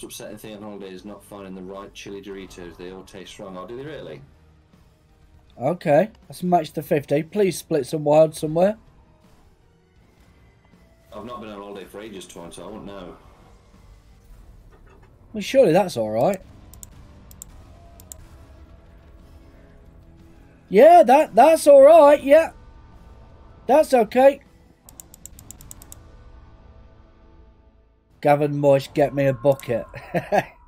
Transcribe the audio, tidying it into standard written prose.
most upsetting thing on holiday is not finding the right chili Doritos. They all taste wrong. Oh, do they really? Okay, let's match the 50. Please split some wild somewhere. I've not been on holiday for ages, Torrance, so I won't know. Well, surely that's alright. Yeah, that's alright, yeah. That's okay. Gavin Mush, get me a bucket.